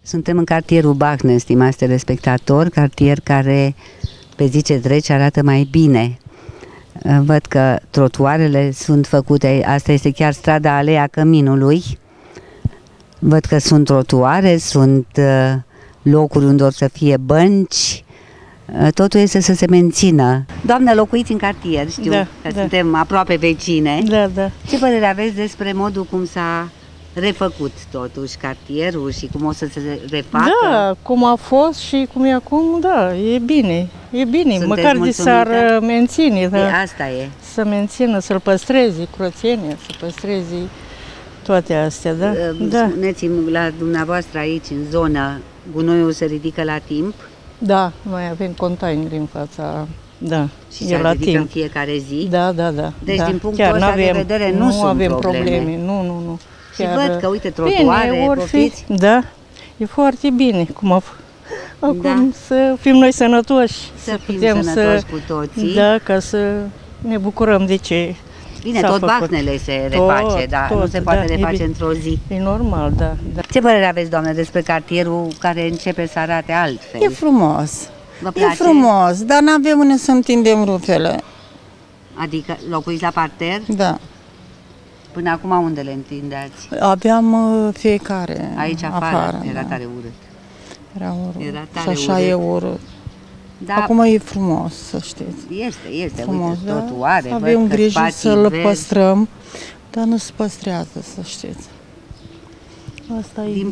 Suntem în cartierul Bahne, stimați telespectatori, cartier care pe zi ce trece arată mai bine. Văd că trotuarele sunt făcute, asta este chiar strada Aleea Căminului. Văd că sunt trotuare, sunt locuri unde o să fie bănci, totul este să se mențină. Doamnă, locuiți în cartier, știu că suntem aproape vecine. Da. Ce părere aveți despre modul cum s-a refăcut totuși cartierul și cum o să se refacă? Da, cum a fost și cum e acum, da, e bine. E bine, Sunteți măcar de s-ar menține. Da. Asta e. Să mențină, să-l păstrezi, curățenia, să păstrezi toate astea, da? Spuneți-mi, la dumneavoastră aici, în zonă, gunoiul se ridică la timp? Da, noi avem containeri în fața, da, și se ridică în fiecare zi? Da. Deci, da. din punctul ăsta de vedere, nu sunt avem probleme. Nu. Și văd că, uite, trotuare, poftiți? Da, e foarte bine. Acum să fim noi sănătoși. Să fim sănătoși cu toții. Da, ca să ne bucurăm de ce bine, tot Bahnele se reface, dar nu se poate reface într-o zi. E normal, da. Ce părere aveți, doamnă, despre cartierul care începe să arate altfel? E frumos. Vă place? E frumos, dar n-avem unde să întindem rufele. Adică locuiți la parter? Da. Până acum unde le întindeați? Aveam fiecare aici afară. Era tare urât. Era urât. Era tare și așa urât. e urât. Da. Acum e frumos, să știți. Este frumos, uite, trotuare, avem grijă să-l păstrăm, dar nu se păstrează, să știți. Asta e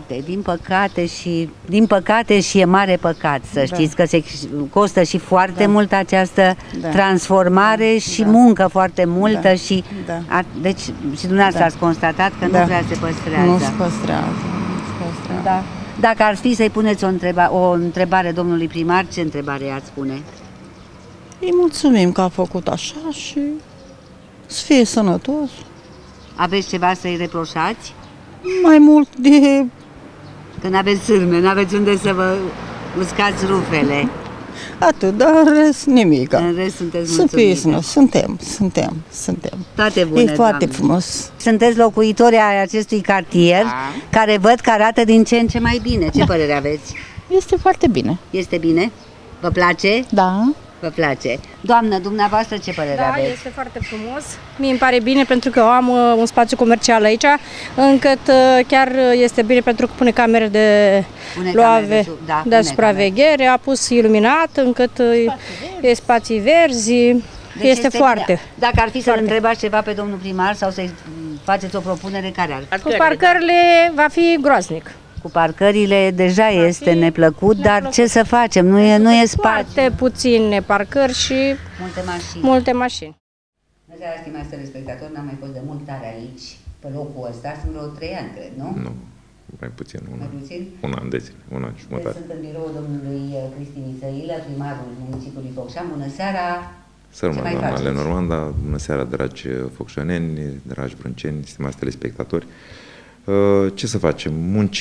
din păcate și e mare păcat, să știți că se costă și foarte mult această transformare și muncă foarte multă și deci și dumneavoastră ați constatat că nu prea se păstrează. Nu se păstrează. Da. Dacă ar fi să-i puneți o întrebare domnului primar, ce întrebare i-ați spune? Îi mulțumim că a făcut așa și să fie sănătos. Aveți ceva să-i reproșați? Mai mult de... Că n-aveți sârme, n-aveți unde să vă uscați rufele. Atât, dar în rest nimic. În rest sunteți mulțumiți. Suntem. Toate bune, e foarte frumos. Sunteți locuitori ai acestui cartier, care văd că arată din ce în ce mai bine. Ce părere aveți? Este foarte bine. Este bine? Vă place? Da. Vă place. Doamnă, dumneavoastră ce părere aveți? Da, este foarte frumos. Mie îmi pare bine pentru că am un spațiu comercial aici, încât chiar este bine pentru că pune camere de supraveghere, a pus iluminat, încât e spații verzi. Deci este foarte. Dacă ar fi să-l întrebați ceva pe domnul primar sau să-i faceți o propunere, care ar fi? Cu parcările va fi groaznic. Cu parcările deja este neplăcut, dar ce să facem? Nu e spațiu. Foarte puține parcări și multe mașini. Bună seara, stimați telespectatori, n-am mai fost de mult tare aici, pe locul ăsta, sunt vreo 3 ani, cred, nu? Nu, mai puțin, un an de zile, un an și jumătate. Sunt în biroul domnului Cristi Mițăilă, primarul municipiului Focșani. Bună seara! Să rămână, doamna Normanda, bună seara, dragi focșaneni, dragi brânceni, stimați telespectatori. Ce să facem?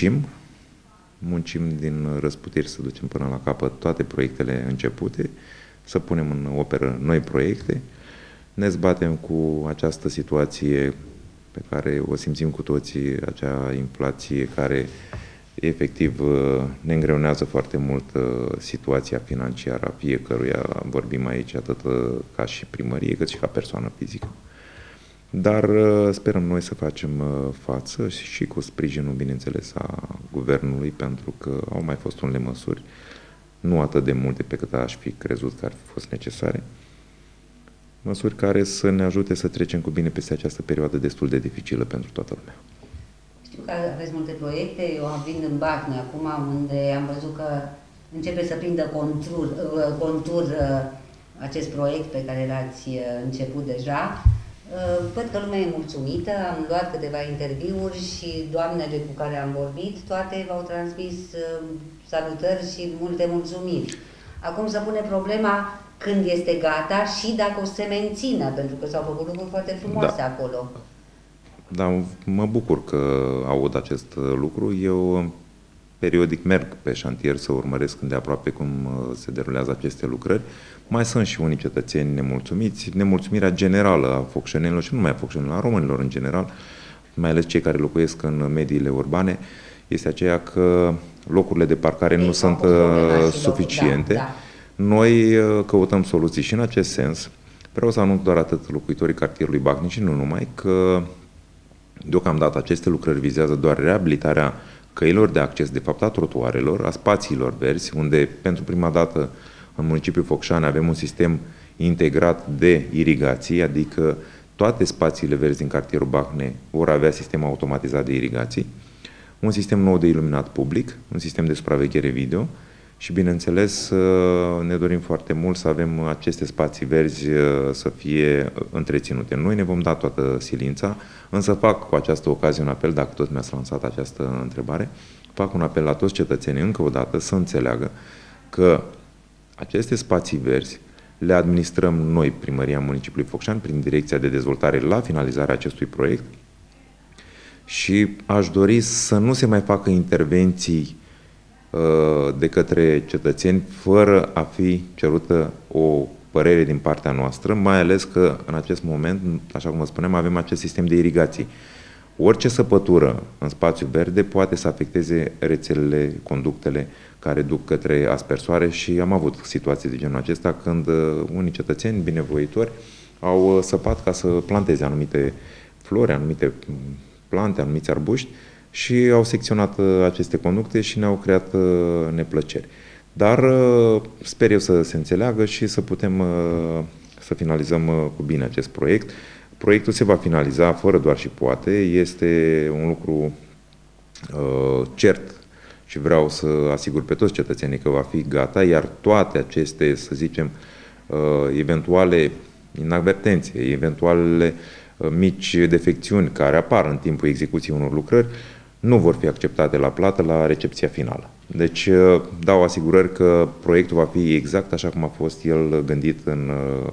Muncim din răsputeri să ducem până la capăt toate proiectele începute, să punem în operă noi proiecte. Ne zbatem cu această situație pe care o simțim cu toții, acea inflație care efectiv ne îngreunează foarte mult situația financiară a fiecăruia, vorbim aici atât ca și primărie, cât și ca persoană fizică. Dar sperăm noi să facem față și cu sprijinul, bineînțeles, a guvernului, pentru că au mai fost unele măsuri, nu atât de multe pe cât aș fi crezut că ar fi fost necesare, măsuri care să ne ajute să trecem cu bine peste această perioadă destul de dificilă pentru toată lumea. Știu că aveți multe proiecte, eu am venit în Bacne acum, unde am văzut că începe să prindă contur acest proiect pe care l-ați început deja. Văd că lumea e mulțumită, am luat câteva interviuri și doamnele cu care am vorbit, toate v-au transmis salutări și multe mulțumiri. Acum se pune problema când este gata și dacă o să se mențină, pentru că s-au făcut lucruri foarte frumoase acolo. Da, mă bucur că aud acest lucru. Eu periodic merg pe șantier să urmăresc îndeaproape cum se derulează aceste lucrări. Mai sunt și unii cetățeni nemulțumiți. Nemulțumirea generală a focșenilor și nu numai a focșenilor, a românilor în general, mai ales cei care locuiesc în mediile urbane, este aceea că locurile de parcare nu sunt suficiente. Da. Noi căutăm soluții și în acest sens. Vreau să anunț doar atât locuitorii cartierului Bacnic și nu numai, că deocamdată aceste lucrări vizează doar reabilitarea căilor de acces, de fapt a trotuarelor, a spațiilor verzi, unde pentru prima dată în municipiul Focșani avem un sistem integrat de irigații, adică toate spațiile verzi din cartierul Bacne vor avea sistem automatizat de irigații, un sistem nou de iluminat public, un sistem de supraveghere video și, bineînțeles, ne dorim foarte mult să avem aceste spații verzi să fie întreținute. Noi ne vom da toată silința, însă fac cu această ocazie un apel, dacă tot mi-ați lansat această întrebare, fac un apel la toți cetățenii încă o dată să înțeleagă că aceste spații verzi le administrăm noi, Primăria Municipiului Focșani, prin Direcția de Dezvoltare la finalizarea acestui proiect și aș dori să nu se mai facă intervenții de către cetățeni fără a fi cerută o părere din partea noastră, mai ales că în acest moment, așa cum vă spuneam, avem acest sistem de irigații. Orice săpătură în spațiu verde poate să afecteze rețelele, conductele care duc către aspersoare și am avut situații de genul acesta când unii cetățeni binevoitori au săpat ca să planteze anumite flori, anumite plante, anumiți arbuști și au secționat aceste conducte și ne-au creat neplăceri. Dar sper eu să se înțeleagă și să putem să finalizăm cu bine acest proiect. Proiectul se va finaliza fără doar și poate, este un lucru cert și vreau să asigur pe toți cetățenii că va fi gata, iar toate aceste, să zicem, eventuale inadvertențe, eventualele mici defecțiuni care apar în timpul execuției unor lucrări, nu vor fi acceptate la plată la recepția finală. Deci dau asigurări că proiectul va fi exact așa cum a fost el gândit în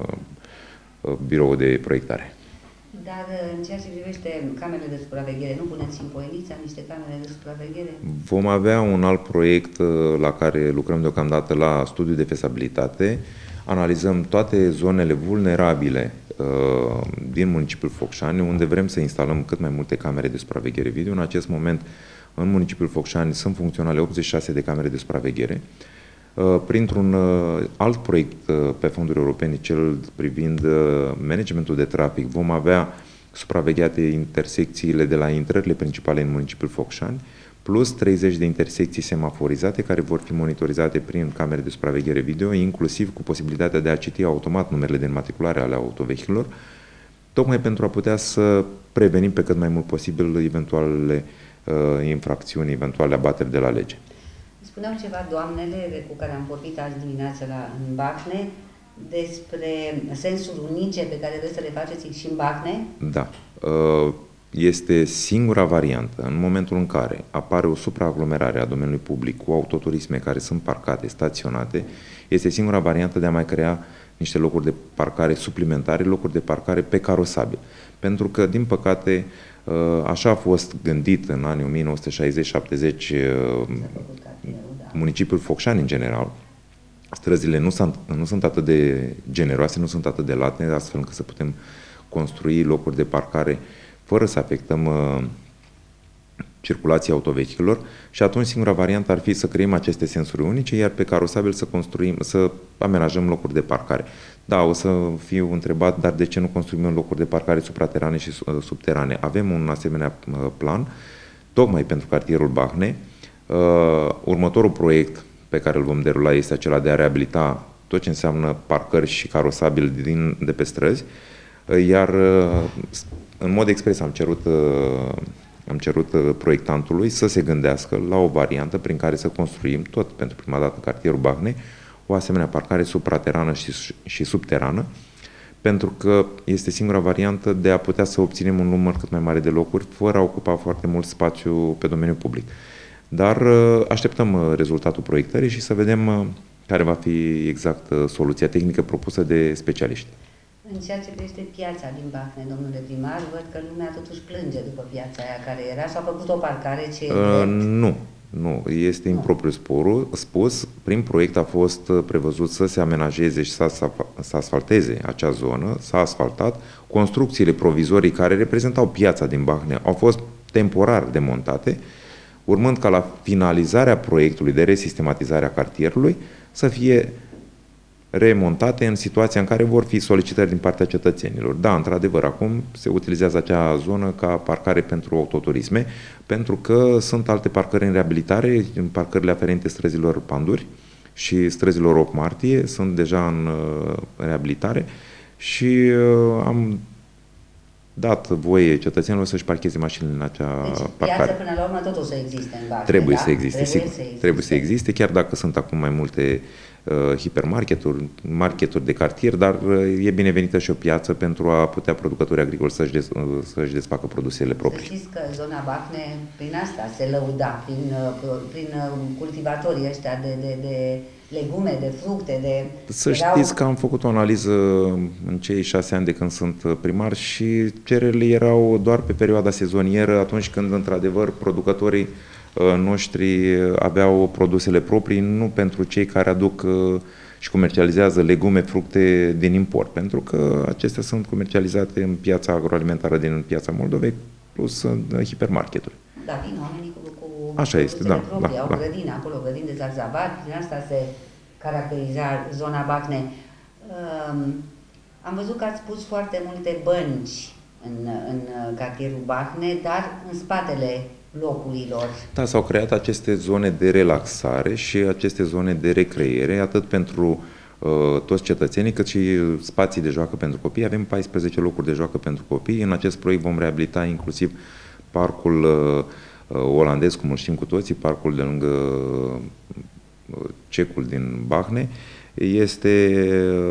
biroul de proiectare. Dar în ceea ce privește camerele de supraveghere, nu puneți în Poienița niște camere de supraveghere? Vom avea un alt proiect la care lucrăm deocamdată la studiu de fezabilitate. Analizăm toate zonele vulnerabile din municipiul Focșani, unde vrem să instalăm cât mai multe camere de supraveghere video. În acest moment, în municipiul Focșani sunt funcționale 86 de camere de supraveghere. Printr-un alt proiect pe fonduri europene, cel privind managementul de trafic, vom avea supravegheate intersecțiile de la intrările principale în municipiul Focșani, plus 30 de intersecții semaforizate care vor fi monitorizate prin camere de supraveghere video, inclusiv cu posibilitatea de a citi automat numerele de înmatriculare ale autovehilor, tocmai pentru a putea să prevenim pe cât mai mult posibil eventualele infracțiuni, eventuale abateri de la lege. Spuneau ceva doamnele cu care am vorbit azi dimineață în Bacne despre sensuri unice pe care vreți să le faceți și în Bacne? Da. Este singura variantă în momentul în care apare o supraaglomerare a domeniului public cu autoturisme care sunt parcate, staționate, este singura variantă de a mai crea niște locuri de parcare suplimentare, locuri de parcare pe carosabil. Pentru că, din păcate, așa a fost gândit în anii 1960-70 municipiul Focșani în general. Străzile nu sunt atât de generoase, nu sunt atât de late, astfel încât să putem construi locuri de parcare fără să afectăm circulația autovehiculor și atunci singura variantă ar fi să creăm aceste sensuri unice, iar pe carosabil să amenajăm locuri de parcare. Da, o să fiu întrebat, dar de ce nu construim locuri de parcare supraterane și subterane? Avem un asemenea plan, tocmai pentru cartierul Bacne. Următorul proiect pe care îl vom derula este acela de a reabilita tot ce înseamnă parcări și carosabil de pe străzi, iar în mod expres am cerut proiectantului să se gândească la o variantă prin care să construim, tot pentru prima dată cartierul Bacne, o asemenea parcare supraterană și subterană, pentru că este singura variantă de a putea să obținem un număr cât mai mare de locuri fără a ocupa foarte mult spațiu pe domeniul public. Dar așteptăm rezultatul proiectării și să vedem care va fi exact soluția tehnică propusă de specialiști. În ceea ce privește piața din Bacne, domnule primar, văd că lumea totuși plânge după piața aia care era și a făcut o parcare ce Nu, este impropriu spus. Prin proiect a fost prevăzut să se amenajeze și să asfalteze acea zonă, s-a asfaltat. Construcțiile provizorii care reprezentau piața din Bacne au fost temporar demontate. urmând ca la finalizarea proiectului de resistematizare a cartierului să fie remontate în situația în care vor fi solicitări din partea cetățenilor. Da, într-adevăr, acum se utilizează acea zonă ca parcare pentru autoturisme, pentru că sunt alte parcări în reabilitare, în parcările aferente străzilor Panduri și străzilor 8 martie, sunt deja în reabilitare și am dat voie cetățenilor să-și parcheze mașinile în acea parcare. Piață până la urmă tot o să existe în Bacne, Trebuie da? să existe, sigur. Trebuie să existe, chiar dacă sunt acum mai multe hipermarketuri, marketuri de cartier, dar e binevenită și o piață pentru a putea producătorii agricoli să-și desfacă produsele proprii. Să știți că zona Bacne prin asta se lăuda, prin cultivatorii ăștia de legume, de fructe, Să știți că am făcut o analiză în cei 6 ani de când sunt primar și cererile erau doar pe perioada sezonieră, atunci când, într-adevăr, producătorii noștri aveau produsele proprii, nu pentru cei care aduc și comercializează legume, fructe din import, pentru că acestea sunt comercializate în piața agroalimentară din piața Moldovei, plus în hipermarketuri. Da, vin oamenii cu așa este, da, proprii, au da. grădini acolo, grădini de zarzavari, prin asta se caracteriza zona Bacne. Am văzut că ați pus foarte multe bănci în cartierul Bacne, dar în spatele locurilor. Da, s-au creat aceste zone de relaxare și aceste zone de recreere, atât pentru toți cetățenii, cât și spații de joacă pentru copii. Avem 14 locuri de joacă pentru copii. În acest proiect vom reabilita inclusiv parcul olandez, cum îl știm cu toții, parcul de lângă Cecul din Bacne. Este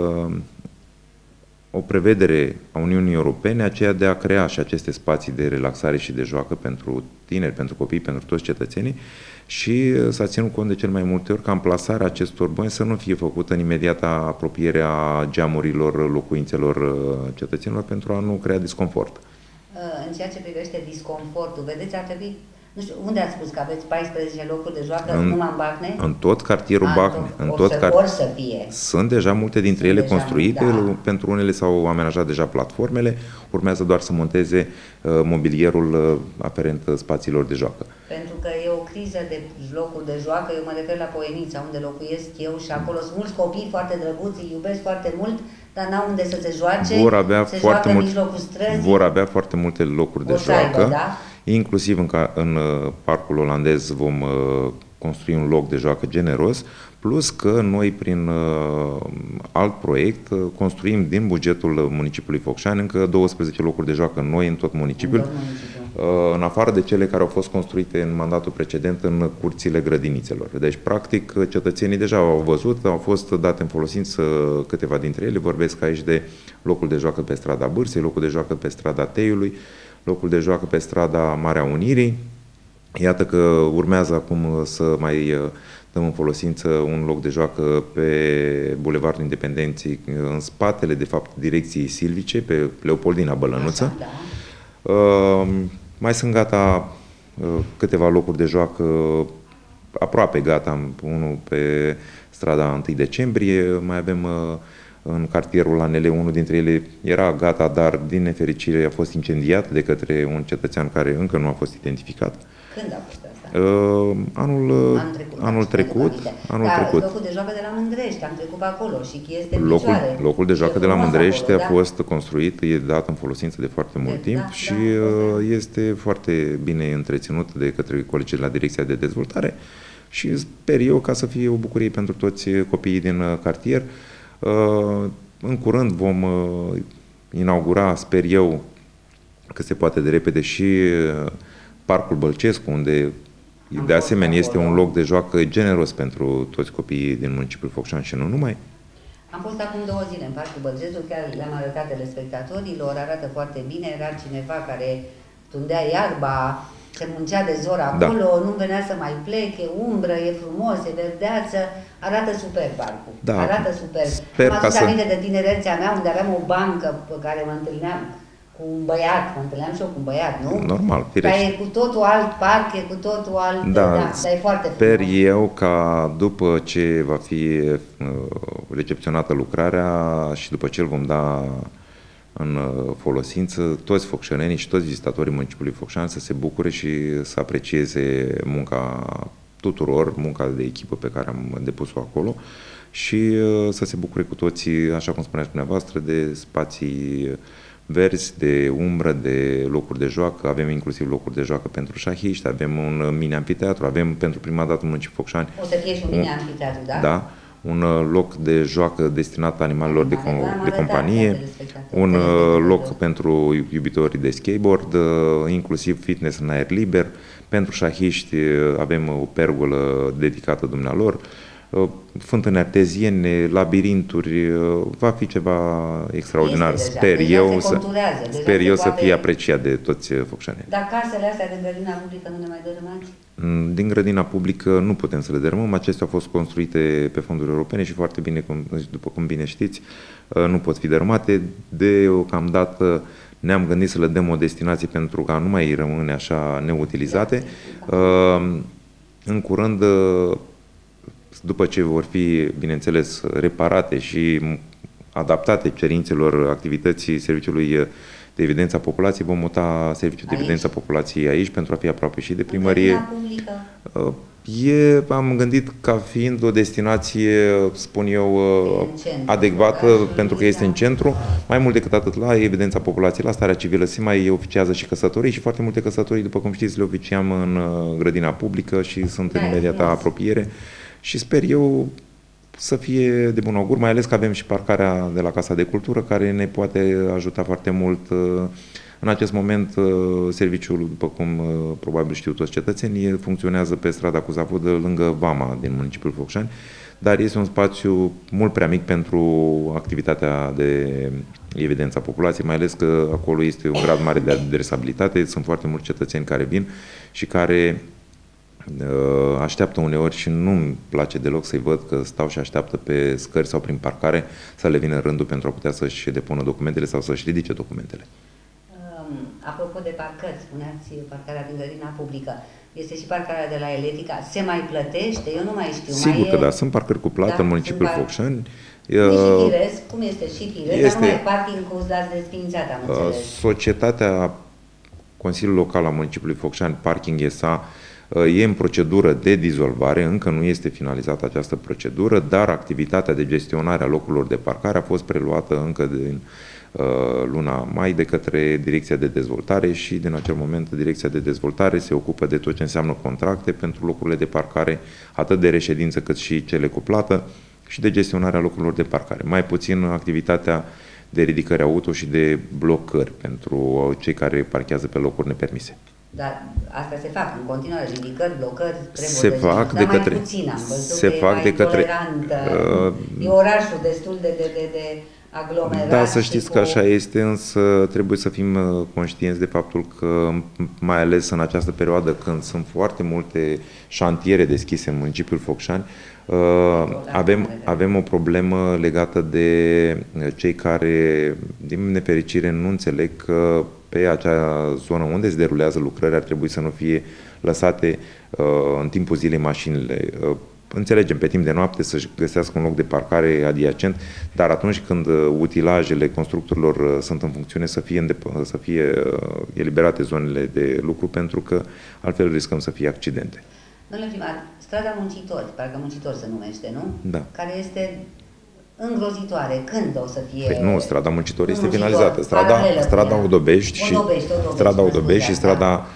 o prevedere a Uniunii Europene, aceea de a crea și aceste spații de relaxare și de joacă pentru tineri, pentru copii, pentru toți cetățenii și s-a ținut cont de cel mai multe ori ca amplasarea acestor bănci să nu fie făcută în imediata apropiere a geamurilor locuințelor cetățenilor pentru a nu crea disconfort. În ceea ce privește disconfortul, vedeți, ar trebui, nu știu, unde ați spus că aveți 14 locuri de joacă numai în Bacne? În tot cartierul Bacne. Or să fie. Sunt deja multe dintre ele construite, da. Pentru unele s-au amenajat deja platformele, urmează doar să monteze mobilierul aferent spațiilor de joacă. Pentru că e o criză de locuri de joacă, eu mă refer la Poienița, unde locuiesc eu și acolo sunt mulți copii foarte drăguți, îi iubesc foarte mult, dar n-au unde să se joace, vor avea foarte multe locuri de joacă, aibă, da? Inclusiv în parcul olandez vom construi un loc de joacă generos, plus că noi prin alt proiect construim din bugetul municipiului Focșani încă 12 locuri de joacă noi în tot municipiul, în afară de cele care au fost construite în mandatul precedent în curțile grădinițelor. Deci, practic, cetățenii deja au văzut, au fost date în folosință câteva dintre ele, vorbesc aici de locul de joacă pe strada Bârsei, locul de joacă pe strada Teiului, locul de joacă pe strada Marea Unirii. Iată că urmează acum să mai dăm în folosință un loc de joacă pe Bulevardul Independenței, în spatele, de fapt, direcției silvice, pe Leopoldina Bălănuță. Așa, da. Mai sunt gata câteva locuri de joacă, aproape gata, unul pe strada 1 decembrie, mai avem în cartierul Anele, unul dintre ele era gata, dar din nefericire a fost incendiat de către un cetățean care încă nu a fost identificat. Când a fost asta? Anul trecut. Locul de joacă de la Mândrești, am trecut pe acolo și este în picioare. Locul de joacă de la Mândrești a fost construit, e dat în folosință de foarte mult timp și este foarte bine întreținut de către colegii de la Direcția de Dezvoltare și sper eu ca să fie o bucurie pentru toți copiii din cartier. În curând vom inaugura, sper eu, că se poate de repede, și Parcul Bălcescu, unde de asemenea este un loc de joacă generos pentru toți copiii din municipiul Focșani și nu numai. Am fost acum 2 zile în Parcul Bălcescu, chiar le-am arătat telespectatorilor, arată foarte bine, era cineva care tundea iarba, se muncea de zor acolo, nu venea să mai plece, umbră, e frumos, e verdeață, arată super parcul, arată super. Am adus aminte de tinerețea mea, unde aveam o bancă pe care mă întâlneam cu un băiat, mă întâlneam și eu cu un băiat, nu? Normal, firește. Dar e cu totul alt parc, e cu totul alt... Da, dar e foarte frumos. Sper eu ca după ce va fi recepționată lucrarea și după ce îl vom da în folosință, toți focșănenii și toți vizitatorii municipiului Focșani să se bucure și să aprecieze munca tuturor, munca de echipă pe care am depus-o acolo și să se bucure cu toții, așa cum spuneați dumneavoastră, de spații verzi, de umbră, de locuri de joacă. Avem inclusiv locuri de joacă pentru șahiști, avem un mini-amfiteatru, avem pentru prima dată în municipiul Focșani. O să fie și un mini-amfiteatru, da? Da. Un loc de joacă destinat animalelor de companie, un loc pentru iubitorii de skateboard, inclusiv fitness în aer liber. Pentru șahiști avem o pergolă dedicată dumnealor, fântâni arteziene, labirinturi, va fi ceva extraordinar. Sper eu să fie apreciat de toți focșanii. Dar casele astea din grădina publică nu le mai dărâmați? Din grădina publică nu putem să le dărâmăm. Acestea au fost construite pe fonduri europene și foarte bine, după cum bine știți, nu pot fi dărâmate. Deocamdată ne-am gândit să le dăm o destinație pentru ca nu mai rămâne așa neutilizate. În curând, după ce vor fi, bineînțeles, reparate și adaptate cerințelor activității Serviciului de Evidență a Populației, vom muta Serviciul de Evidență a Populației aici pentru a fi aproape și de primărie. Am gândit ca fiind o destinație, spun eu, adecvată, pentru că este în centru. Mai mult decât atât, la Evidența Populației, la starea civilă, se mai oficiază și căsătorii și foarte multe căsătorii, după cum știți, le oficiam în grădina publică și sunt în imediată apropiere. Și sper eu să fie de bun augur, mai ales că avem și parcarea de la Casa de Cultură, care ne poate ajuta foarte mult. În acest moment, serviciul, după cum probabil știu toți cetățenii, funcționează pe strada Cuzavodă, lângă Vama din municipiul Focșani, dar este un spațiu mult prea mic pentru activitatea de evidență a populației, mai ales că acolo este un grad mare de adresabilitate, sunt foarte mulți cetățeni care vin și care așteaptă uneori și nu-mi place deloc să-i văd că stau și așteaptă pe scări sau prin parcare să le vină rândul pentru a putea să-și depună documentele sau să-și ridice documentele. Apropo de parcări, spuneați parcarea din grădina publică. Este și parcarea de la Eletica. Se mai plătește? Eu nu mai știu. Sigur că da, sunt parcări cu plată în municipiul Focșani. Și Firesc, cum este și Firesc, dar nu mai parking cu dați desființat, am înțeles. Societatea Consiliul Local al municipiului Focșani, Parking S.A., e în procedură de dizolvare, încă nu este finalizată această procedură, dar activitatea de gestionare a locurilor de parcare a fost preluată încă din luna mai de către Direcția de Dezvoltare și din acel moment Direcția de Dezvoltare se ocupă de tot ce înseamnă contracte pentru locurile de parcare, atât de reședință cât și cele cu plată și de gestionarea locurilor de parcare. Mai puțin activitatea de ridicări auto și de blocări pentru cei care parchează pe locuri nepermise. Dar astea se fac în continuare, ridicări, blocări, se fac de către, puțin, am văzut se că fac e de către, e orașul destul de aglomerat. Da, să știți că așa este, însă trebuie să fim conștienți de faptul că, mai ales în această perioadă, când sunt foarte multe șantiere deschise în municipiul Focșani, avem o problemă legată de cei care, din nefericire, nu înțeleg că pe acea zonă unde se derulează lucrări ar trebui să nu fie lăsate în timpul zilei mașinile. Înțelegem, pe timp de noapte să-și găsească un loc de parcare adiacent, dar atunci când utilajele constructorilor sunt în funcțiune să fie eliberate zonele de lucru, pentru că altfel riscăm să fie accidente. Domnule primar, strada Muncitori, parcă Muncitori se numește, nu? Da. Care este îngrozitoare. Când o să fie... Nu, strada Muncitori este finalizată. Strada Odobești și strada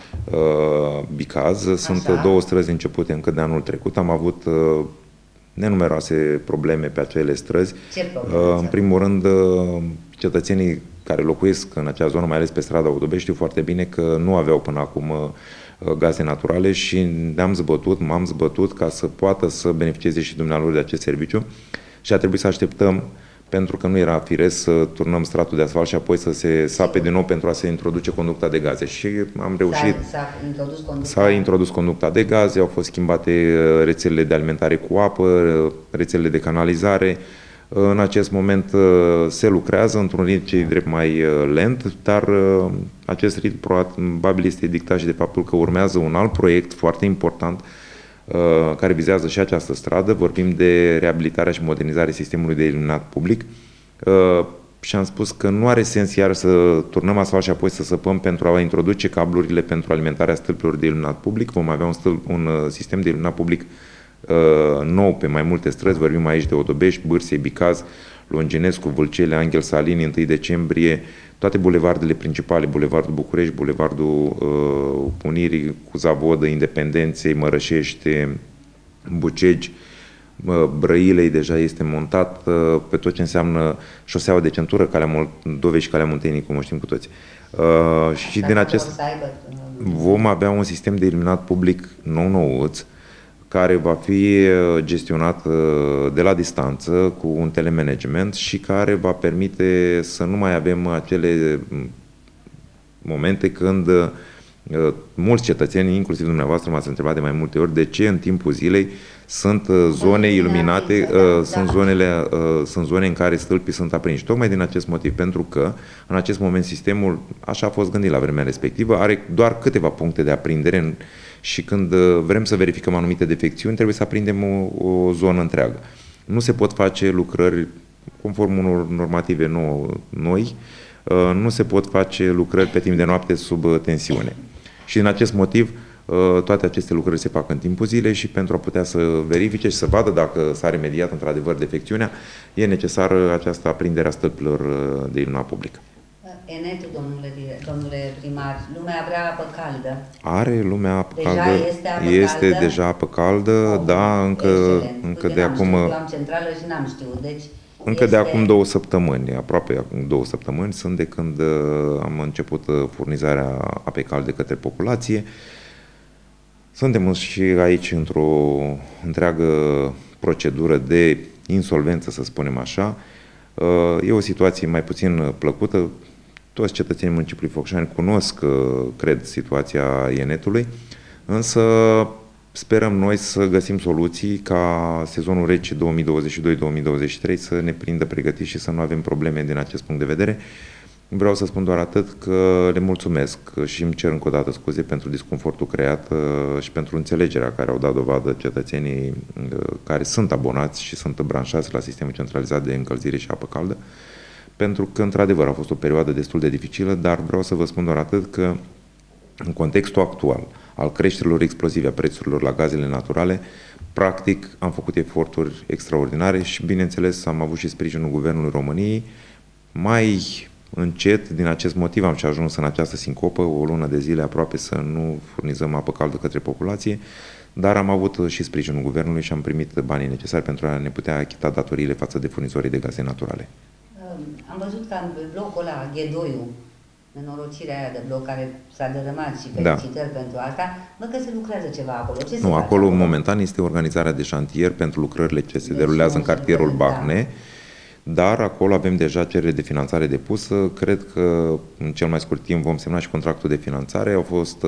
Bicaz sunt două străzi începute încă de anul trecut. Am avut nenumeroase probleme pe acele străzi. Ce probleme? În primul rând, cetățenii care locuiesc în acea zonă, mai ales pe strada Odobești, știu foarte bine că nu aveau până acum gaze naturale și m-am zbătut ca să poată să beneficieze și dumnealor de acest serviciu și a trebuit să așteptăm, pentru că nu era firesc, să turnăm stratul de asfalt și apoi să se sape din nou pentru a se introduce conducta de gaze. Și am reușit. S-a introdus conducta de gaze, au fost schimbate rețelele de alimentare cu apă, rețelele de canalizare. În acest moment se lucrează într-un ritm ce drept mai lent, dar acest ritm probabil este dictat și de faptul că urmează un alt proiect foarte important care vizează și această stradă. Vorbim de reabilitarea și modernizarea sistemului de iluminat public. și am spus că nu are sens iar să turnăm asfalt și apoi să săpăm pentru a introduce cablurile pentru alimentarea stâlpilor de iluminat public. Vom avea un sistem de iluminat public nou pe mai multe străzi. Vorbim aici de Odobești, Bârsei, Bicaz, Longinescu, Vâlcele, Anghel Salini, 1 decembrie, toate bulevardele principale, Bulevardul București, Bulevardul Unirii, cu Zavodă, Independenței, Mărășești, Bucegi, Brăilei deja este montat pe tot ce înseamnă șoseaua de centură, Calea Moldovei și Calea Munteniei, cum o știm cu toți. Și din acest vom avea un sistem de iluminat public nou-nouț, care va fi gestionat de la distanță cu un telemanagement și care va permite să nu mai avem acele momente când mulți cetățeni, inclusiv dumneavoastră, m-ați întrebat de mai multe ori de ce în timpul zilei sunt zone iluminate, sunt zone în care stâlpii sunt aprinși. Tocmai din acest motiv, pentru că în acest moment sistemul, așa a fost gândit la vremea respectivă, are doar câteva puncte de aprindere și când vrem să verificăm anumite defecțiuni, trebuie să aprindem o zonă întreagă. Nu se pot face lucrări conform unor normative noi, nu se pot face lucrări pe timp de noapte sub tensiune. Și din acest motiv, toate aceste lucrări se fac în timpul zilei și pentru a putea să verifice și să vadă dacă s-a remediat într-adevăr defecțiunea, e necesară această aprindere a stâlpilor de iluminat public. Enetul, domnule primar, lumea vrea apă caldă. Are lumea apă deja caldă. Este deja apă caldă, da, încă de acum... Am centrală și n-am știut, deci... Încă de acum 2 săptămâni, aproape acum 2 săptămâni, sunt de când am început furnizarea apei calde către populație. Suntem și aici într-o întreagă procedură de insolvență, să spunem așa. E o situație mai puțin plăcută. Toți cetățenii municipiului Focșani cunosc, cred, situația Enetului, însă sperăm noi să găsim soluții ca sezonul rece 2022-2023 să ne prindă pregătiți și să nu avem probleme din acest punct de vedere. Vreau să spun doar atât că le mulțumesc și îmi cer încă o dată scuze pentru disconfortul creat și pentru înțelegerea care au dat dovadă cetățenii care sunt abonați și sunt branșați la sistemul centralizat de încălzire și apă caldă, pentru că, într-adevăr, a fost o perioadă destul de dificilă, dar vreau să vă spun doar atât că, în contextul actual al creșterilor explozive a prețurilor la gazele naturale, practic am făcut eforturi extraordinare și, bineînțeles, am avut și sprijinul Guvernului României. Mai încet, din acest motiv, am și ajuns în această sincopă, o lună de zile aproape să nu furnizăm apă caldă către populație, dar am avut și sprijinul Guvernului și am primit banii necesari pentru a ne putea achita datoriile față de furnizorii de gaze naturale. Am văzut că în blocul ăla, G2-ul, nenorocirea aia de bloc care s-a dărâmat și felicitări pentru asta, văd că se lucrează ceva acolo. Ce nu, acolo momentan este organizarea de șantier pentru lucrările ce se derulează în cartierul Bahne, dar acolo avem deja cerere de finanțare depusă. Cred că în cel mai scurt timp vom semna și contractul de finanțare. Au fost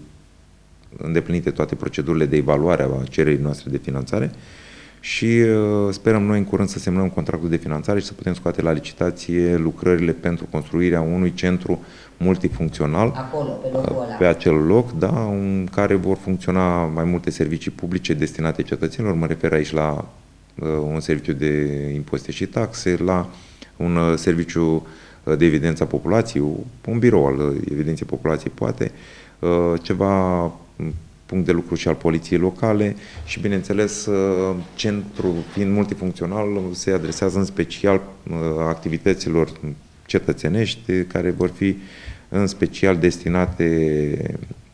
îndeplinite toate procedurile de evaluare a cererii noastre de finanțare și sperăm noi în curând să semnăm contractul de finanțare și să putem scoate la licitație lucrările pentru construirea unui centru multifuncțional acolo, pe locul ăla. Pe acel loc, da, în care vor funcționa mai multe servicii publice destinate cetățenilor. Mă refer aici la un serviciu de impozite și taxe, la un serviciu de evidență a populației, un birou al evidenței populației, poate, ceva punct de lucru și al poliției locale și, bineînțeles, centrul fiind multifuncțional se adresează în special activităților cetățenești care vor fi în special destinate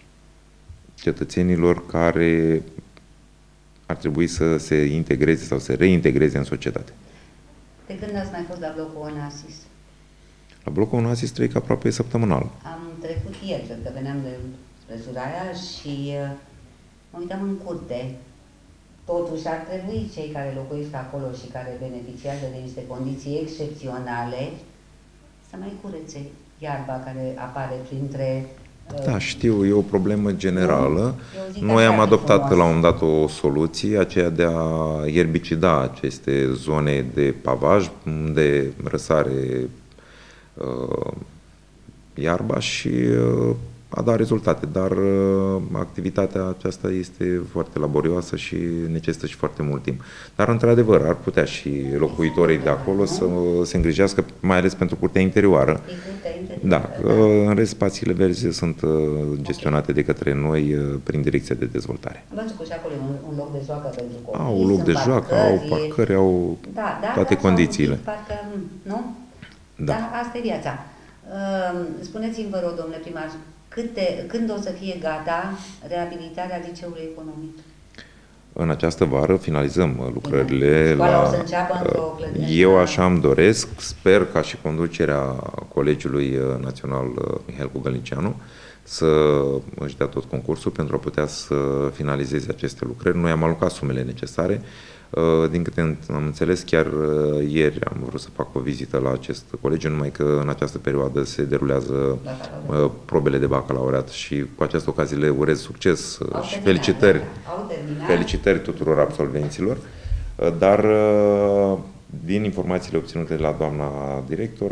cetățenilor care ar trebui să se integreze sau să se reintegreze în societate. De când ați mai fost la blocul Onassis? La blocul Onassis trec aproape săptămânal. Am trecut ieri, cred că veneam spre Suraia și mă uitam în curte. Totuși ar trebui cei care locuiesc acolo și care beneficiază de niște condiții excepționale să mai curețe iarba care apare printre... Da, știu, e o problemă generală. Noi am adoptat la un moment dat o soluție, aceea de a erbicida aceste zone de pavaj, unde răsare iarba și a dat rezultate, dar activitatea aceasta este foarte laborioasă și necesită și foarte mult timp. Dar, într-adevăr, ar putea și locuitorii de acolo să se îngrijească, mai ales pentru curtea interioară. Da, în rest, spațiile verzi sunt gestionate de către noi prin Direcția de Dezvoltare. Am văzut că și acolo e un loc de joacă pentru copii. Au loc de joacă, au parcări, au toate condițiile. Parcă, nu? Da. Da, asta e viața. Spuneți-mi, vă rog, domnule primar, când o să fie gata reabilitarea liceului economic? În această vară finalizăm lucrările. Școala o să înceapă într-o clădire. Eu așa îmi doresc, sper ca și conducerea Colegiului Național Mihail Cogălnicianu să își dea tot concursul pentru a putea să finalizeze aceste lucrări. Noi am alocat sumele necesare. Din câte am înțeles, chiar ieri am vrut să fac o vizită la acest colegiu, numai că în această perioadă se derulează probele de bacalaureat și cu această ocazie le urez succes și felicitări tuturor absolvenților. Dar din informațiile obținute de la doamna director,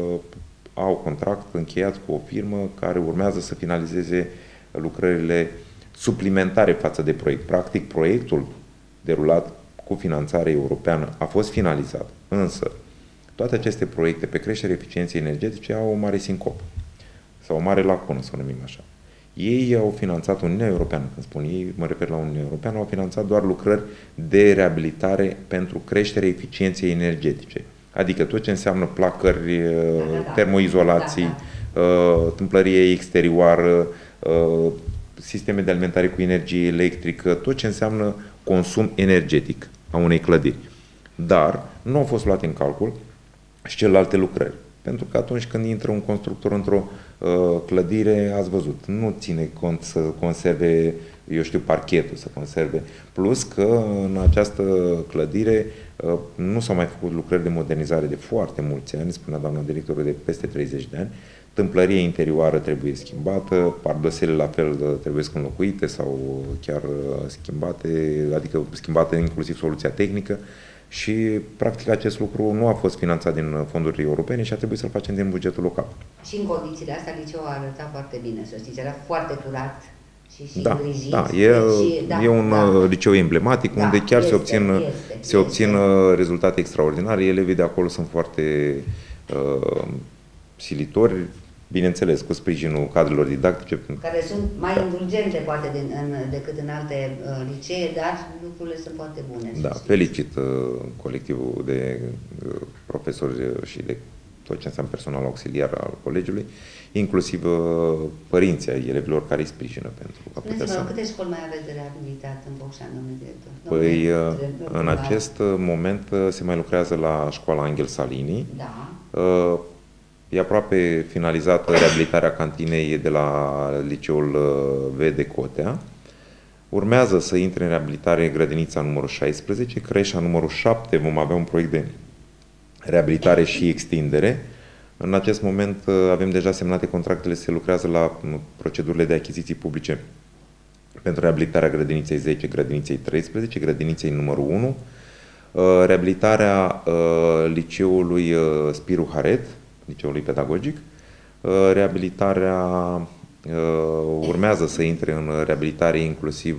au contract încheiat cu o firmă care urmează să finalizeze lucrările suplimentare față de proiect. Practic, proiectul derulat cu finanțare europeană a fost finalizat, însă toate aceste proiecte pe creșterea eficienței energetice au o mare sincop sau o mare lacună, să o numim așa. Ei au finanțat, Uniunea Europeană, când spun ei, mă refer la Uniunea Europeană, au finanțat doar lucrări de reabilitare pentru creșterea eficienței energetice. Adică tot ce înseamnă placări, termoizolații, tâmplărie exterioară, sisteme de alimentare cu energie electrică, tot ce înseamnă consum energetic a unei clădiri. Dar nu au fost luate în calcul și celelalte lucrări. Pentru că atunci când intră un constructor într-o clădire, ați văzut, nu ține cont să conserve, eu știu, parchetul, să conserve. Plus că în această clădire nu s-au mai făcut lucrări de modernizare de foarte mulți ani, spunea doamna directoră, de peste 30 de ani. Tâmplăria interioară trebuie schimbată, pardosele la fel trebuie înlocuite sau chiar schimbate, adică schimbată inclusiv soluția tehnică și practic acest lucru nu a fost finanțat din fonduri europene și a trebuit să-l facem din bugetul local. Și în condițiile astea liceul a arătat foarte bine, să știți, era foarte curat și îngrijit. Da, e un liceu emblematic unde chiar se obțin rezultate extraordinare. Elevii de acolo sunt foarte silitori, bineînțeles, cu sprijinul cadrelor didactice. Care sunt mai indulgente, poate, decât în alte licee, dar lucrurile sunt foarte bune. Da, felicit colectivul de profesori și de tot ce înseamnă personal auxiliar al colegiului, inclusiv părinții ai elevilor care îi sprijină pentru a putea să... Câte școli mai aveți de reabilitat în Bocșan, domnule director? Păi, în acest moment se mai lucrează la școala Angel Salini. Da. E aproape finalizată reabilitarea cantinei de la liceul V de Cotea. Urmează să intre în reabilitare grădinița numărul 16, creșa numărul 7, vom avea un proiect de reabilitare și extindere. În acest moment avem deja semnate contractele, se lucrează la procedurile de achiziții publice pentru reabilitarea grădiniței 10, grădiniței 13, grădiniței numărul 1, reabilitarea liceului Spiru Haret, liceului pedagogic, reabilitarea urmează să intre în reabilitare inclusiv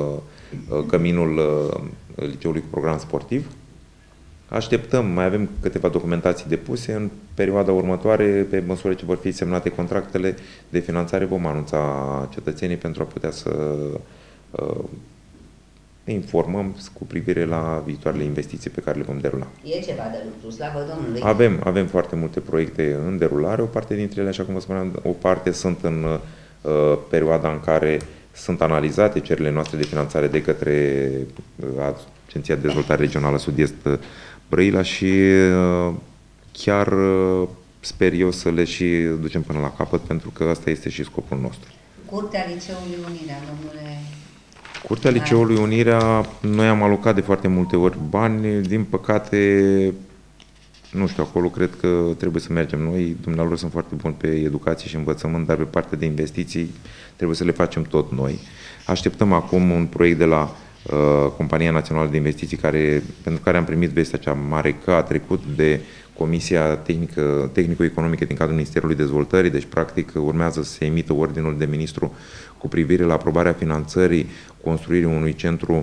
căminul liceului cu program sportiv. Așteptăm, mai avem câteva documentații depuse. În perioada următoare, pe măsură ce vor fi semnate contractele de finanțare, vom anunța cetățenii pentru a putea să informăm cu privire la viitoarele investiții pe care le vom derula. E ceva de lucru, slavă Domnului. Avem foarte multe proiecte în derulare, o parte dintre ele, așa cum vă spuneam, o parte sunt în perioada în care sunt analizate cererile noastre de finanțare de către Agenția de Dezvoltare Regională Sud-Est Brăila și chiar sper eu să le și ducem până la capăt, pentru că asta este și scopul nostru. Curtea Liceului Unirea, domnule... Curtea Liceului Unirea, noi am alocat de foarte multe ori bani, din păcate, nu știu, acolo cred că trebuie să mergem noi, dumnealor sunt foarte buni pe educație și învățământ, dar pe partea de investiții trebuie să le facem tot noi. Așteptăm acum un proiect de la Compania Națională de Investiții, pentru care am primit vestea cea mare că a trecut de Comisia Tehnico-Economică din cadrul Ministerului Dezvoltării, deci practic urmează să se emită ordinul de ministru cu privire la aprobarea finanțării construirii unui centru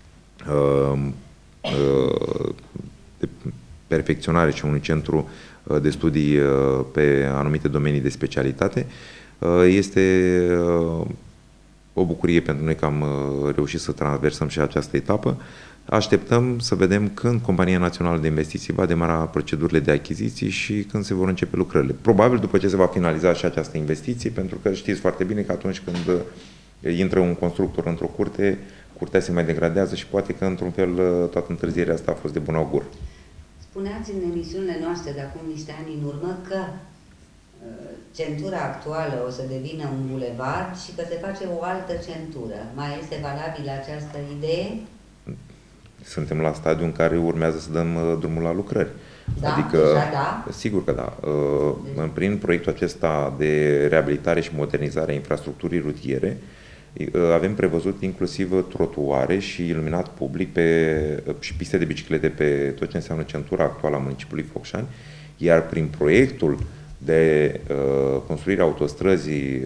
de perfecționare și unui centru de studii pe anumite domenii de specialitate. Este o bucurie pentru noi că am reușit să traversăm și această etapă. Așteptăm să vedem când Compania Națională de Investiții va demara procedurile de achiziții și când se vor începe lucrările. Probabil după ce se va finaliza și această investiție, pentru că știți foarte bine că atunci când intră un constructor într-o curte, curtea se mai degradează și poate că într-un fel toată întârzierea asta a fost de bun augur. Spuneați în emisiunile noastre de acum niște ani în urmă că centura actuală o să devină un bulevard și că se face o altă centură. Mai este valabilă această idee? Suntem la stadiul în care urmează să dăm drumul la lucrări. Da, adică, deja da? Sigur că da. Prin proiectul acesta de reabilitare și modernizare a infrastructurii rutiere, avem prevăzut inclusiv trotuare și iluminat public și piste de biciclete pe tot ce înseamnă centura actuală a municipiului Focșani, iar prin proiectul de construire a autostrăzii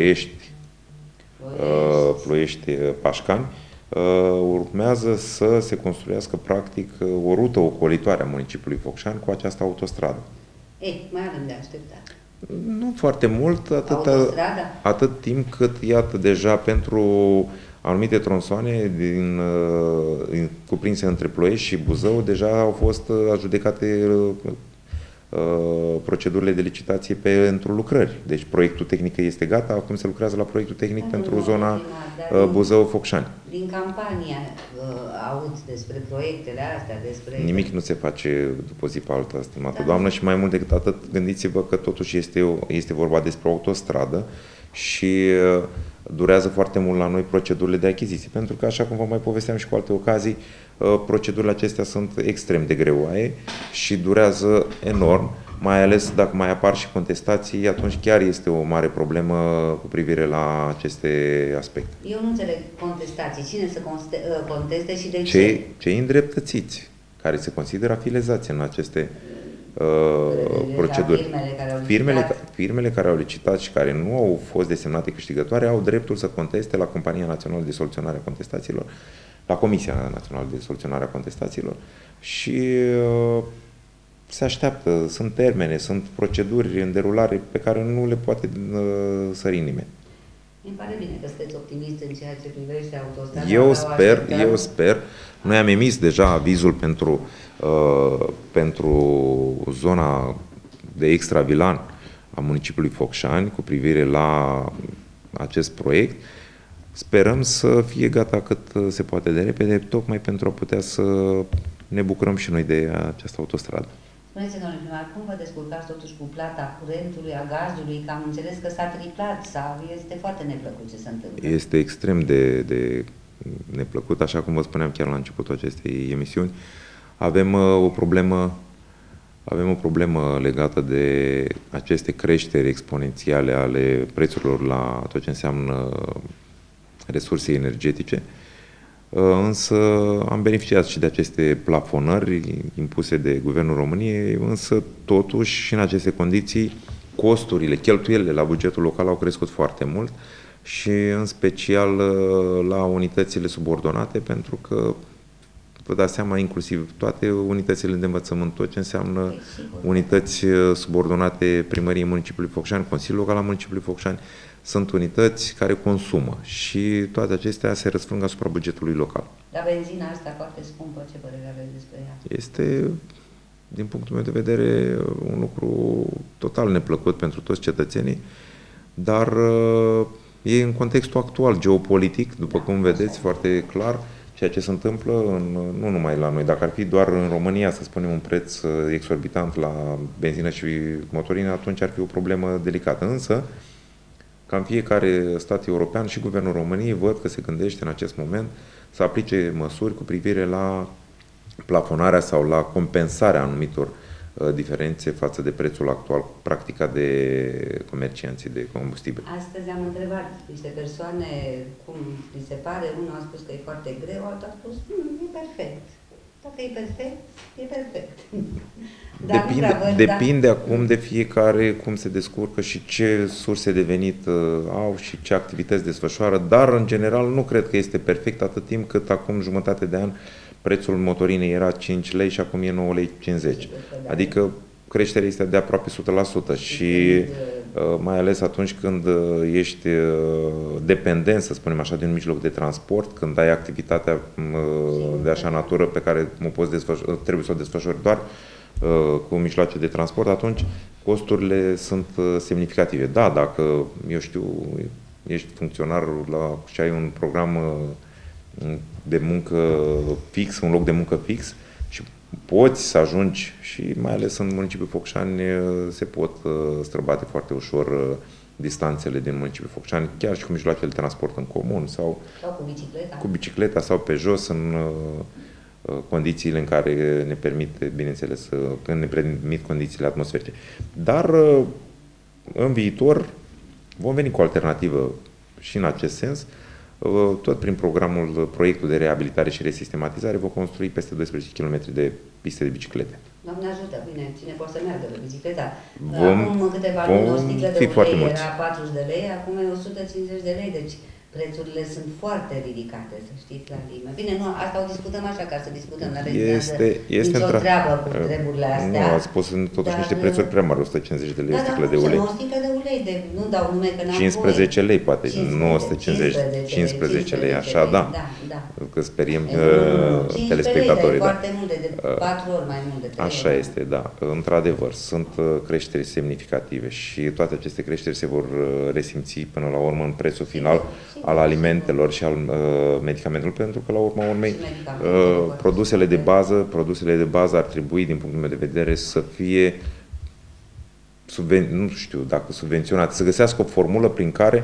Ploiești-Pașcani, urmează să se construiască practic o rută ocolitoare a municipiului Focșani cu această autostradă. Mai avem de așteptat. Nu foarte mult, atât timp cât, iată, deja pentru anumite tronsoane cuprinse între Ploiești și Buzău, deja au fost adjudecate procedurile de licitație pentru lucrări. Deci proiectul tehnic este gata, acum se lucrează la proiectul tehnic pentru zona Buzău-Focșani. Din campania aud despre proiectele astea, despre... Nimic nu se face după zi pe alta, stimată doamnă, și mai mult decât atât, gândiți-vă că totuși este vorba despre o autostradă și durează foarte mult la noi procedurile de achiziții, pentru că, așa cum vă mai povesteam și cu alte ocazii, procedurile acestea sunt extrem de greoaie și durează enorm, mai ales dacă mai apar și contestații, atunci chiar este o mare problemă cu privire la aceste aspecte. Eu nu înțeleg contestații. Cine să conteste și de ce? Cei îndreptățiți, care se consideră afilizați în aceste proceduri. Firmele care au licitat și care nu au fost desemnate câștigătoare au dreptul să conteste la Compania Națională de Soluționare a Contestațiilor, la Comisia Națională de Soluționare a Contestațiilor și se așteaptă, sunt termene, sunt proceduri în derulare pe care nu le poate sări nimeni. Îmi pare bine că sunteți optimist în ceea ce privește autostrada. Eu sper. Noi am emis deja avizul pentru zona de extravilan a municipiului Focșani cu privire la acest proiect. Sperăm să fie gata cât se poate de repede, tocmai pentru a putea să ne bucurăm și noi de această autostradă. Spuneți, domnule primar, cum vă descurcați totuși cu plata curentului, a gazului, că am înțeles că s-a triplat, este foarte neplăcut ce se întâmplă. Este extrem de neplăcut, așa cum vă spuneam chiar la începutul acestei emisiuni. Avem o problemă legată de aceste creșteri exponențiale ale prețurilor la tot ce înseamnă resurse energetice, însă am beneficiat și de aceste plafonări impuse de Guvernul României, însă totuși și în aceste condiții costurile, cheltuielile la bugetul local au crescut foarte mult și în special la unitățile subordonate, pentru că vă dați seama, inclusiv toate unitățile de învățământ, tot ce înseamnă unități subordonate primăriei municipiului Focșani, Consiliul Local al municipiului Focșani, sunt unități care consumă și toate acestea se răsfrâng asupra bugetului local. Dar benzina asta foarte scumpă, ce părere aveți despre ea? Este, din punctul meu de vedere, un lucru total neplăcut pentru toți cetățenii, dar e în contextul actual geopolitic, după cum vedeți foarte clar, ceea ce se întâmplă nu numai la noi. Dacă ar fi doar în România, să spunem, un preț exorbitant la benzină și motorină, atunci ar fi o problemă delicată. Însă, ca în fiecare stat european, și Guvernul României văd că se gândește în acest moment să aplice măsuri cu privire la plafonarea sau la compensarea anumitor diferențe față de prețul actual practicat de comercianții de combustibil. Astăzi am întrebat niște persoane cum li se pare, unul a spus că e foarte greu, altul a spus e perfect. Dacă e perfect, e perfect. Dar depinde acum de fiecare cum se descurcă și ce surse de venit au și ce activități desfășoară, dar în general nu cred că este perfect atât timp cât acum jumătate de an prețul motorinei era 5 lei și acum e 9,50 lei. Adică creșterea este de aproape 100% și mai ales atunci când ești dependent, să spunem așa, de un mijloc de transport, când ai activitatea de așa natură pe care trebuie să o desfășori doar cu mijloace de transport, atunci costurile sunt semnificative. Da, dacă, eu știu, ești funcționar și ai un program de muncă fix, un loc de muncă fix și poți să ajungi și mai ales în municipiul Focșani se pot străbate foarte ușor distanțele din municipiul Focșani, chiar și cu mijloacele de transport în comun sau cu bicicleta sau pe jos în condițiile în care ne permite, bineînțeles, când ne permit condițiile atmosferice. Dar în viitor vom veni cu o alternativă și în acest sens. Tot prin proiectul de reabilitare și resistematizare vom construi peste 12 km de piste de biciclete. Doamne ajută, bine, cine poate să meargă pe bicicleta? Acum câteva luni o sticlă de ulei era 40 de lei, acum e 150 de lei, deci prețurile sunt foarte ridicate, să știți, la Lime. Bine, nu, asta o discutăm așa, ca să discutăm, nu are nicio treabă cu treburile astea. Nu, ați spus totuși niște prețuri prea mari, 150 de lei o sticlă de ulei. O sticlă de ulei, nu dau nume că n-am 15 lei, poate, nu 150, 15 lei, așa, da. Că speriem telespectatorii. Da. Foarte multe, de 4 ori mai mult de 3 Așa este, da. Într-adevăr, sunt creșteri semnificative și toate aceste creșteri se vor resimți până la urmă în prețul final al alimentelor și al medicamentelor, pentru că la urma urmei produsele de bază ar trebui, din punctul meu de vedere, să fie nu știu dacă subvenționate, să găsească o formulă prin care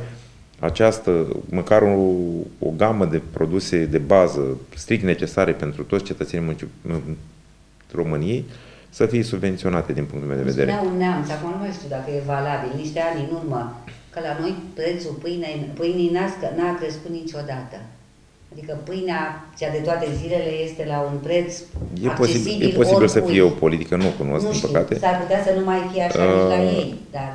măcar o gamă de produse de bază strict necesare pentru toți cetățenii României să fie subvenționate din punctul meu de vedere. Spunea un neamț, acum nu mai știu dacă e valabil, niște ani în urmă, că la noi prețul pâinii n-a crescut niciodată. Adică pâinea, cea de toate zilele, este la un preț accesibil. E posibil să fie o politică, nu o cunosc, din păcate. S-ar putea să nu mai fie așa nici la ei, dar...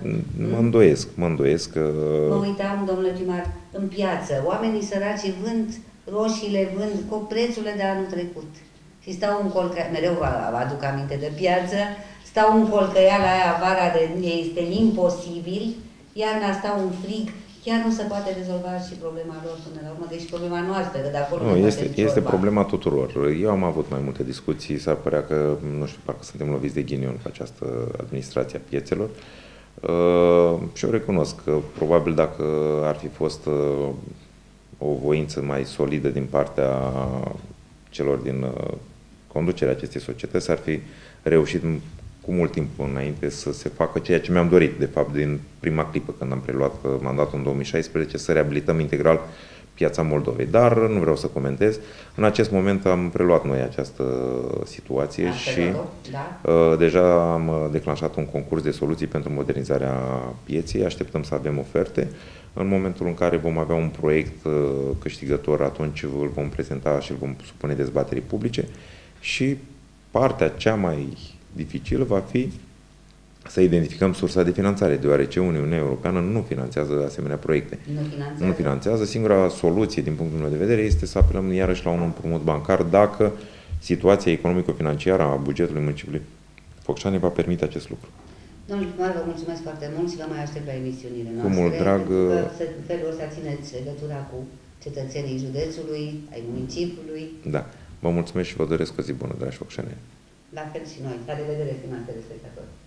Mă îndoiesc că... Mă uitam, domnule primar, în piață, oamenii săraci vând roșiile, vând cu prețurile de anul trecut. Și stau în colcă, mereu vă aduc aminte de piață, stau în colcăiala aia vara de este imposibil, iarna stau în frig, chiar nu se poate rezolva și problema lor până la urmă, deci problema noastră, că de acolo este problema tuturor. Eu am avut mai multe discuții, s-ar părea că, nu știu, parcă suntem loviți de ghinion cu această administrație a piețelor. Și eu recunosc că probabil dacă ar fi fost o voință mai solidă din partea celor din conducerea acestei societăți, ar fi reușit cu mult timp înainte să se facă ceea ce mi-am dorit, de fapt, din prima clipă când am preluat mandatul în 2016, să reabilităm integral piața Moldovei. Dar nu vreau să comentez. În acest moment am preluat noi această situație și deja am declanșat un concurs de soluții pentru modernizarea pieței. Așteptăm să avem oferte. În momentul în care vom avea un proiect câștigător, atunci îl vom prezenta și îl vom supune dezbaterii publice. Și partea cea mai dificilă va fi să identificăm sursa de finanțare, deoarece Uniunea Europeană nu finanțează asemenea proiecte. Nu finanțează. Singura soluție, din punctul meu de vedere, este să apelăm iarăși la un împrumut bancar dacă situația economico-financiară a bugetului municipiului Focșani va permite acest lucru. Domnul primar, vă mulțumesc foarte mult și vă mai aștept la emisiunile noastre. Cu mult drag. În felul ăsta țineți legătura cu cetățenii județului, ai municipiului. Da. Vă mulțumesc și vă doresc o zi bună, dragi focșani. La fel și noi. La revedere, stimați telespectatori.